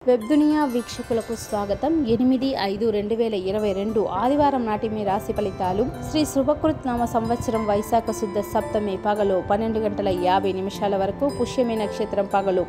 Web దునియా వీక్షకులకు స్వాగతం. 8/5/2022 ఆదివారం నాటి మీ రాశి ఫలితాలు. శ్రీ శుభకృత్ నామ సంవత్సరం వైశాఖ శుద్ధ సప్తమి పగలు 12:50 వరకు, పుష్యమి నక్షత్రం పగలు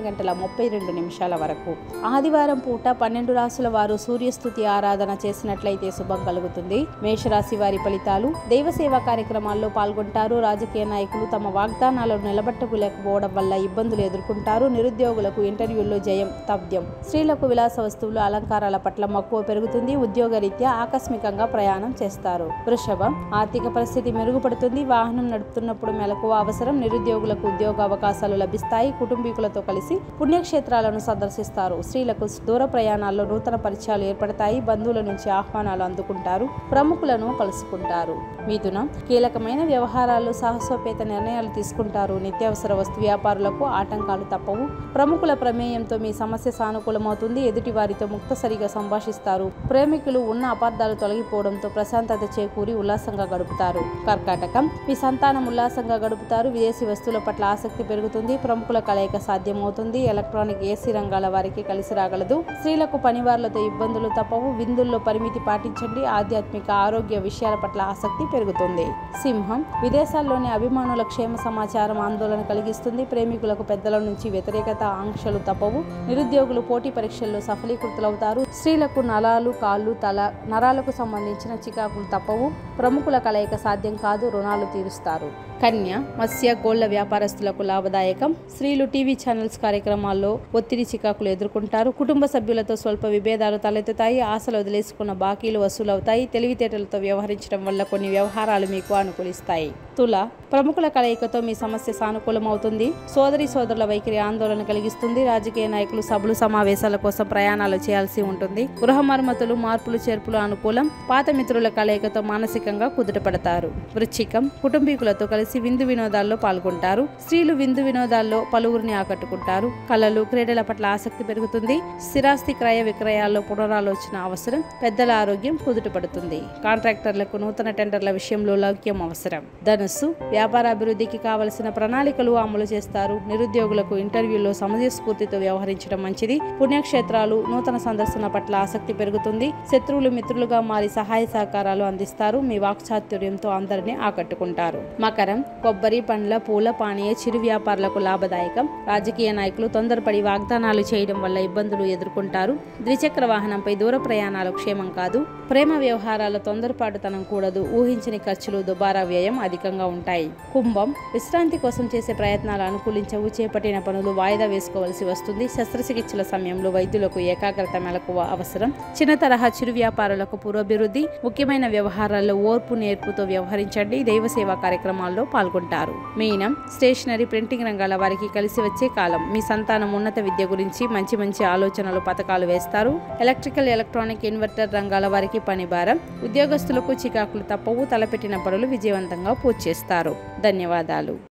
11:32 వరకు. ఆదివారం పూట 12 రాశుల వారు సూర్యస్తుతి ఆరాధన చేసినట్లయితే శుభం కలుగుతుంది. మేషరాశి వారి ఫలితాలు. దైవ సేవా కార్యక్రమాల్లో పాల్గొంటారు. రాజకీయ నాయకులు తమ వాగ్దానాలను నిలబెట్టుకోలేకపోవడం వల్ల ఇబ్బందులు ఎదుర్కొంటారు. నిరుద్యోగులకు ఇంటర్వ్యూల్లో జయం తథ్యం. స్త్రీలకు విలాస వస్తువులు, అలంకారాల పట్ల మక్కువ పెరుగుతుంది. ఉద్యోగరీత్యా ఆకస్మికంగా ప్రయాణం చేస్తారు. వృషభం. ఆర్థిక పరిస్థితి మెరుగుపడుతుంది. వాహనం నడుపుతున్నప్పుడు మెలకువ అవసరం. నిరుద్యోగులకు ఉద్యోగ అవకాశాలు లభిస్తాయి. కుటుంబీకులతో కలిసి పుణ్యక్షేత్రాలను సందర్శిస్తారు. స్త్రీలకు దూర ప్రయాణాల్లో నూతన పరిచయాలు ఏర్పడతాయి. బంధువుల నుంచి ఆహ్వానాలు అందుకుంటారు. ప్రముఖులను కలుసుకుంటారు. మిథునం. కీలకమైన వ్యవహారాల్లో సాహసోపేత నిర్ణయాలు తీసుకుంటారు. నిత్యావసర వస్తు వ్యాపారులకు ఆటంకాలు తప్పవు. ప్రముఖుల ప్రమేయంతో మీ సమస్య సానుకూలమవుతుంది. ఎదుటి వారితో ముక్తసరిగా సంభాషిస్తారు. ప్రేమికులు ఉన్న అపార్థాలు తొలగిపోవడంతో ప్రశాంతత చేకూరి ఉల్లాసంగా గడుపుతారు. కర్కాటకం. మీ సంతానం ఉల్లాసంగా గడుపుతారు. విదేశీ వస్తువుల పట్ల ఆసక్తి పెరుగుతుంది. ప్రముఖుల కలయిక సాధ్యమవుతుంది. ఎలక్ట్రానిక్, ఏసీ రంగాల వారికి కలిసి రాగలదు. స్త్రీలకు పనివార్లతో ఇబ్బందులు తప్పవు. విందుల్లో పరిమితి పాటించండి. ఆధ్యాత్మిక, ఆరోగ్య విషయాల పట్ల ఆసక్తి పెరుగుతుంది. సింహం. విదేశాల్లోని అభిమానుల క్షేమ సమాచారం ఆందోళన కలిగిస్తుంది. ప్రేమికులకు పెద్దల నుంచి వ్యతిరేకత, ఆంక్షలు తప్పవు. నిరుద్యోగులు పోటీ పరీక్షల్లో సఫలీకృతులవుతారు. స్త్రీలకు నరాలు, కాళ్ళు, తల నరాలకు సంబంధించిన చికాకులు తప్పవు. ప్రముఖుల కలయిక సాధ్యం కాదు. రుణాలు తీరుస్తారు. కన్య. మత్స్య, గోళ్ల వ్యాపారస్తులకు లాభదాయకం. స్త్రీలు టీవీ ఛానల్స్ కార్యక్రమాల్లో ఒత్తిడి, చికాకులు ఎదుర్కొంటారు. కుటుంబ సభ్యులతో స్వల్ప విభేదాలు తలెత్తుతాయి. ఆశలు వదిలేసుకున్న బాకీలు వసూలవుతాయి. తెలివితేటలతో వ్యవహరించడం వల్ల కొన్ని వ్యవహారాలు మీకు అనుకూలిస్తాయి. తుల. ప్రముఖుల కలయికతో మీ సమస్య సానుకూలమవుతుంది. సోదరి సోదరుల వైఖరి ఆందోళన కలిగిస్తుంది. రాజకీయ నాయకులు సభలు, సమావేశాల కోసం ప్రయాణాలు చేయాల్సి ఉంటుంది. గృహ మరమ్మతులు, మార్పులు చేర్పులు అనుకూలం. పాత మిత్రుల కలయికతో మానసికంగా కుదుటపడతారు. వృశ్చికం. కుటుంబీకులతో కలిసి విందు వినోదాల్లో పాల్గొంటారు. స్త్రీలు విందు వినోదాల్లో పలువురిని ఆకట్టుకుంటారు. కళలు, క్రీడల పట్ల ఆసక్తి పెరుగుతుంది. స్థిరాస్తి క్రయ విక్రయాల్లో పునరాలోచన అవసరం. పెద్దల ఆరోగ్యం కుదుటపడుతుంది. కాంట్రాక్టర్లకు నూతన టెండర్ల విషయంలో లౌక్యం అవసరం. ధనుస్సు. వ్యాపారాభివృద్ధికి కావలసిన ప్రణాళికలు అమలు చేస్తారు. నిరుద్యోగులకు ఇంటర్వ్యూల్లో సమయస్ఫూర్తితో వ్యవహరించడం మంచిది. పుణ్యక్షేత్రాలు, నూతన సందర్శన పట్ల ఆసక్తి పెరుగుతుంది. శత్రువులు మిత్రులుగా మారి సహాయ సహకారాలు అందిస్తారు. మీ వాక్చాతుర్యంతో అందరినీ ఆకట్టుకుంటారు. మకరం. కొబ్బరి, పండ్ల, పూల, పానీయ, చిరు వ్యాపారులకు లాభదాయకం. రాజకీయ నాయకులు తొందరపడి వాగ్దానాలు చేయడం వల్ల ఇబ్బందులు ఎదుర్కొంటారు. ద్విచక్ర వాహనంపై దూర ప్రయాణాలు క్షేమం కాదు. ప్రేమ వ్యవహారాల తొందరపాటుతనం కూడదు. ఊహించని ఖర్చులు, దుబారా వ్యయం అధికంగా ఉంటాయి. కుంభం. విశ్రాంతి కోసం చేసే ప్రయత్నాలు అనుకూలించవు. చేపట్టిన పనులు వాయిదా వేసుకోవలసి వస్తుంది. శస్త్రచికిత్సల సమయంలో వైద్యులకు ఏకాగ్రత, మెలకువ అవసరం. చిన్న తరహా చిరు వ్యాపారులకు పురోభివృద్ధి. ముఖ్యమైన వ్యవహారాల్లో ఓర్పు, నేర్పుతో వ్యవహరించండి. దైవ సేవా కార్యక్రమాల్లో పాల్గొంటారు. మీనం. స్టేషనరీ, ప్రింటింగ్ రంగాల వారికి కలిసి వచ్చే కాలం. మీ సంతానం ఉన్నత విద్య గురించి మంచి ఆలోచనలు, పథకాలు వేస్తారు. ఎలక్ట్రికల్, ఎలక్ట్రానిక్, ఇన్వర్టర్ రంగాల వారికి పని భారం. ఉద్యోగస్తులకు చికాకులు తప్పవు. తలపెట్టిన పనులు విజయవంతంగా పూర్తి చేస్తారు. ధన్యవాదాలు.